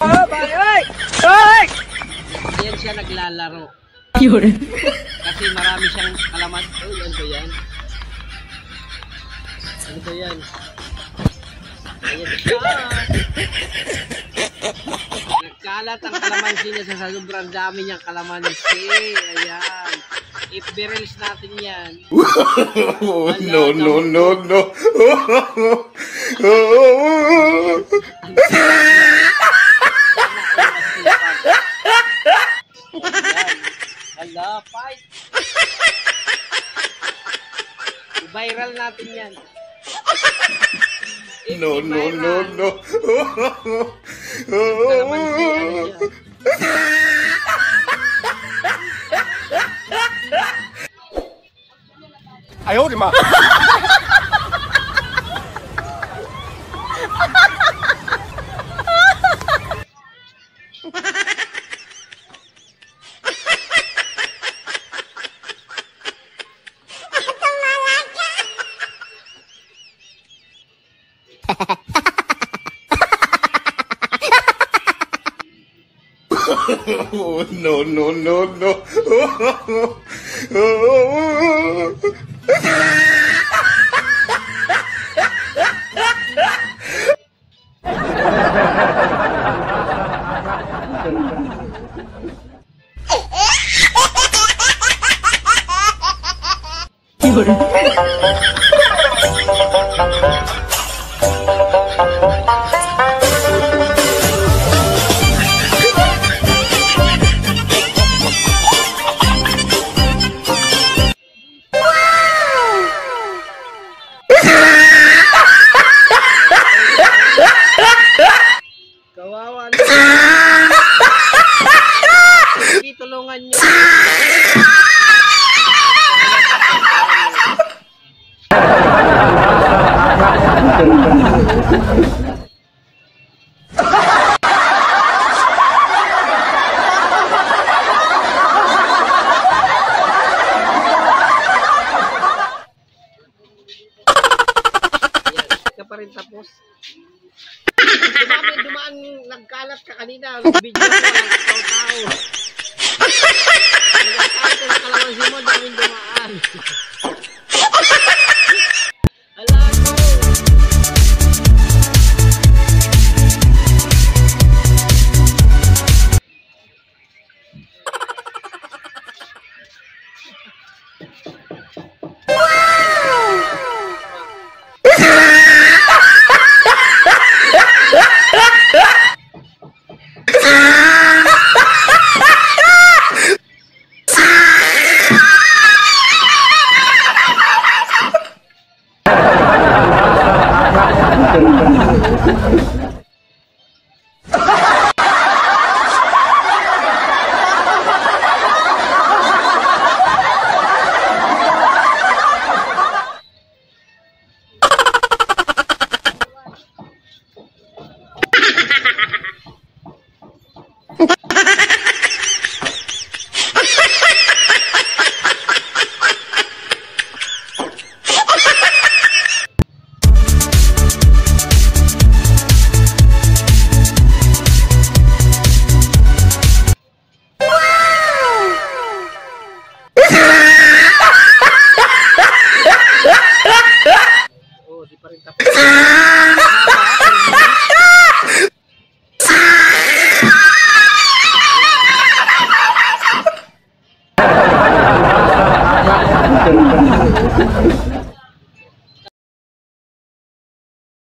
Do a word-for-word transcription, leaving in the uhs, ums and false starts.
Oh, bay, oy! Oy! Ayan siya naglalaro. Yun. Kasi marami siyang kalaman. Oh, ano ba yan? Ano ba yan? Ayan siya. Nagkalat ang kalamansi niya sa sobrang dami niyang kalamansi. Ayan. I-reels natin yan. No, no, no, no. Hala, fight. I-viral natin yan. No, no, no, no. Kalamansi, ano siya? Ayaw, di ma. Oh, no, no, no, no. Yun. Kawawa na. Sige, tulungan nyo. Ka pa rin tapos. Dumami, dumaan, nagkalat ka kanina. Video ko lang, tao-tao. Nagkalat ka na kalamansi mo, daming dumaan. Alam mo. No, no, no, no.